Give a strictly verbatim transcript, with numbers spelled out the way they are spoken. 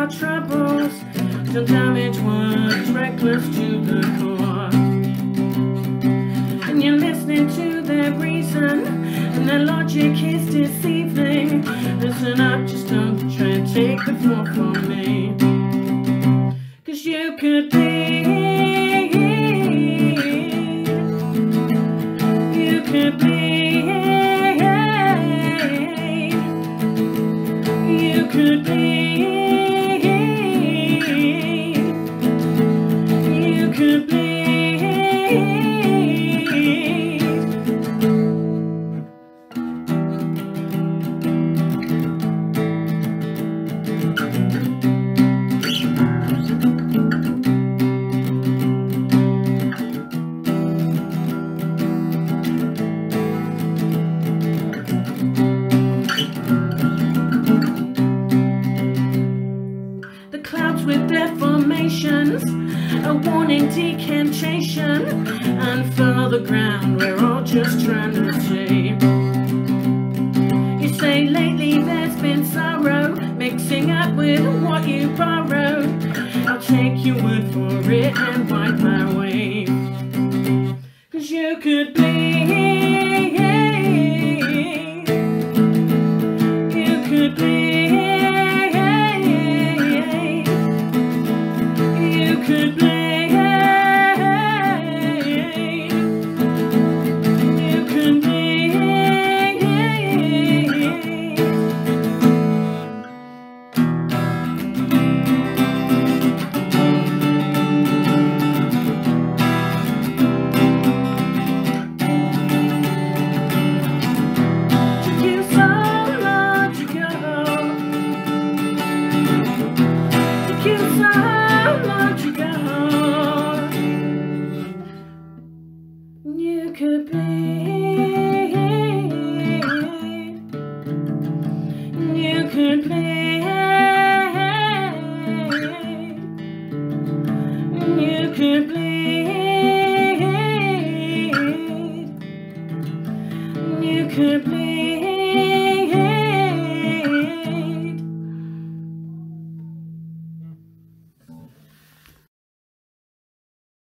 our troubles. Don't damage what's reckless to the core. And you're listening to their reason, and their logic is deceiving. Listen up, just don't try and take the fall from me. Cause you could be, you could be, you could be, you could be. With their formations, a warning decantation, and further ground we're all just trying to see. You say lately there's been sorrow mixing up with what you borrowed. I'll take your word for it and wipe my wave. Cause you could be, you could be, could be, you could be. Took you so long to go. Took you so long to go. You could be, you could be, you could be.